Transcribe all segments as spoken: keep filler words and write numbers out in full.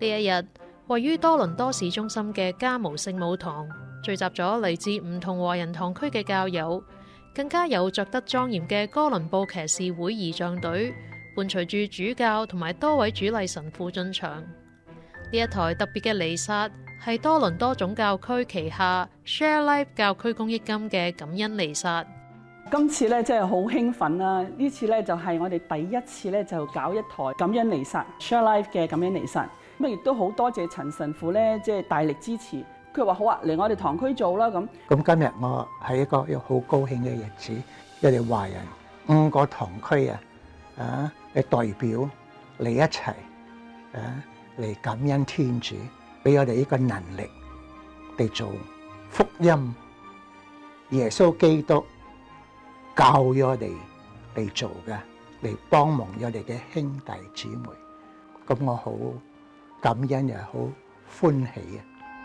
呢一日，位於多倫多市中心嘅嘉模聖母堂聚集咗嚟自唔同華人堂區嘅教友，更加有着得莊嚴嘅哥倫布騎士會儀仗隊，伴隨住主教同埋多位主禮神父進場。呢一台特別嘅彌撒係多倫多總教區旗下 Share Life 教區公益金嘅感恩彌撒。 今次咧真係好興奮啦！呢次咧就係我哋第一次咧就搞一台感恩彌撒 Share Life 嘅感恩彌撒。咁亦都好多謝陳神父咧，即係大力支持。佢話好啊，嚟我哋堂區做啦咁。 咁今日我係一個好高興嘅日子，我哋華人五個堂區啊啊嘅代表嚟一齊啊嚟感恩天主，俾我哋呢個能力嚟做福音，耶穌基督教咗我哋嚟做嘅，嚟幫忙我哋嘅兄弟姊妹。咁我好感恩又好歡喜啊！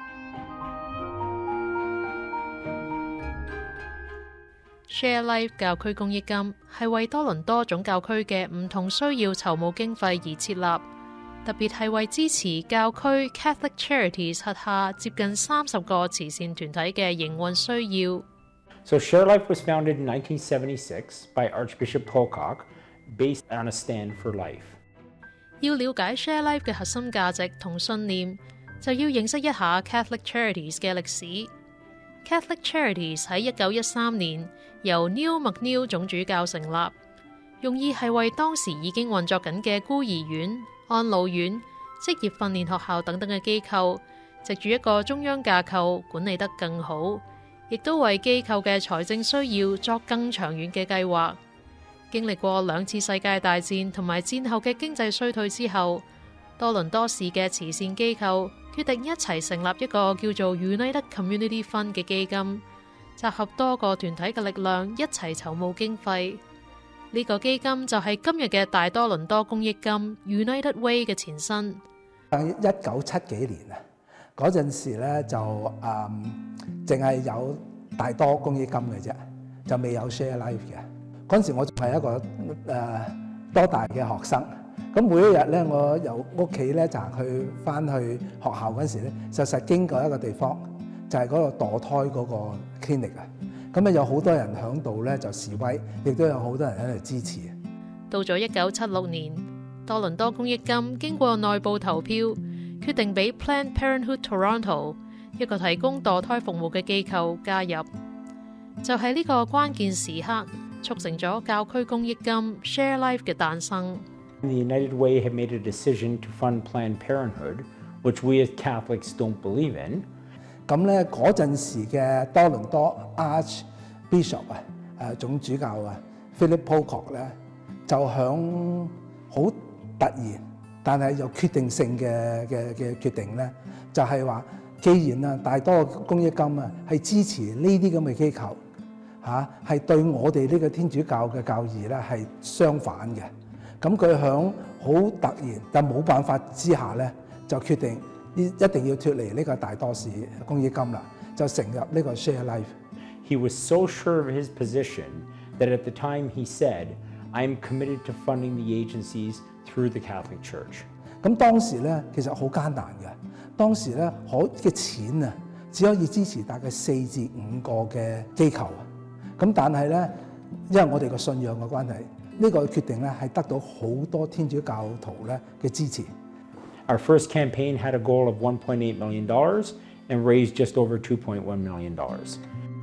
Share Life 教區公益金係為多倫多總教區嘅唔同需要籌募經費而設立，特別係為支持教區 Catholic Charities 轄下接近三十個慈善團體嘅營運需要。 So Share Life was founded in nineteen seventy-six by Archbishop Pocock, based on a stand for life. 要了解 Share Life 嘅核心價值同信念，就要認識一下 Catholic Charities 嘅歷史。Catholic Charities 喺一九一三年由 Neil McNeil 總主教成立，用意係為當時已經運作緊嘅孤兒院、安老院、職業訓練學校等等嘅機構，藉住一個中央架構管理得更好，亦都為機構嘅財政需要作更長遠嘅計劃。經歷過兩次世界大戰同埋戰後嘅經濟衰退之後，多倫多市嘅慈善機構決定一齊成立一個叫做 United Community Fund 嘅基金，集合多個團體嘅力量一齊籌募經費。呢個基金就係今日嘅大多倫多公益金 United Way 嘅前身。 一九七幾年啊，嗰陣時咧就誒淨係有大多公益金嘅啫，就未有 Share Life 嘅。嗰陣時我仲係一個誒、呃、多大嘅學生，咁每一日咧，我由屋企咧就去翻去學校嗰陣時咧，就實經過一個地方，就係、是、嗰個墮胎嗰個 clinic 啊。咁咧有好多人喺度咧就示威，亦都有好多人喺度支持。 到咗一九七六年，多倫多公益金經過內部投票，決定俾 Planned Parenthood Toronto 一個提供墮胎服務嘅機構加入。就係、是、呢個關鍵時刻，促成咗教區公益金 Share Life 嘅誕生。 The United Way had made a decision to fund Planned Parenthood, which we as Catholics don't believe in. 咁咧嗰陣時嘅多倫多 Archbishop 啊，誒總主教啊 Philip Pocock 咧，就響好突然，但係有決定性嘅嘅嘅決定咧，就係話，既然啊大多公益金啊係支持呢啲咁嘅機構。嚇係對我哋呢個天主教嘅教義咧係相反嘅，咁佢響好突然但冇辦法之下咧，就決定一定要脱離呢個大多市公益金啦，就成立呢個 Share Life。 He was so sure of his position that at the time he said, "I am committed to funding the agencies through the Catholic Church." 咁當時咧其實好艱難嘅，當時咧可嘅錢啊只可以支持大概四至五個嘅機構。咁但係咧，因為我哋個信仰嘅關係，呢個決定咧係得到好多天主教徒咧嘅支持。 Our first campaign had a goal of one point eight million dollars and raised just over two point one million dollars.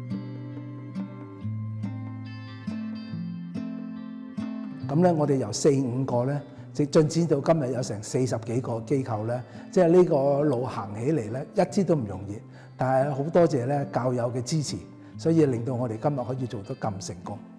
咁咧，我哋由四五個咧，直進展到今日有成四十幾個機構咧，即係呢個路行起嚟咧，一啲都唔容易。但係好多謝咧教友嘅支持。所以令到我哋今日可以做得咁成功。